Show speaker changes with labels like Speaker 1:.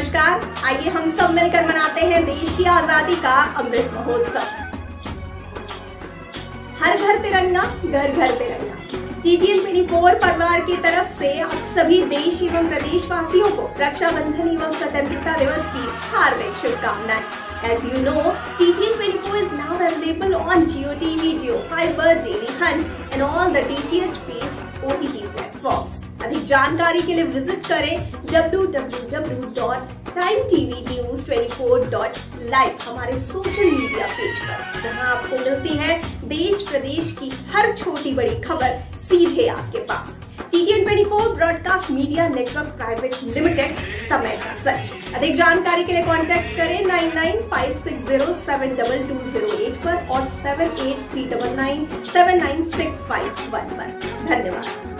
Speaker 1: नमस्कार, आइए हम सब मिलकर मनाते हैं देश की आजादी का अमृत महोत्सव। हर घर तिरंगा, घर घर तिरंगा। TTN 24 परिवार की तरफ से आप सभी देश एवं प्रदेशवासियों को रक्षाबंधन एवं स्वतंत्रता दिवस की हार्दिक शुभकामनाएं। As you know, TTN 24 is now available on JioTV, JioFiber, Daily Hunt and all the DTH-based OTT platforms. अधिक जानकारी के लिए विजिट करें www.timetvnews24.live हमारे सोशल मीडिया पेज पर, जहां आपको मिलती है देश प्रदेश की हर छोटी बड़ी खबर सीधे आपके पास। TTN 24 broadcast media network private limited, समय का सच। अधिक जानकारी के लिए कांटेक्ट करें 9956072208 पर और 7839979651 पर। धन्यवाद।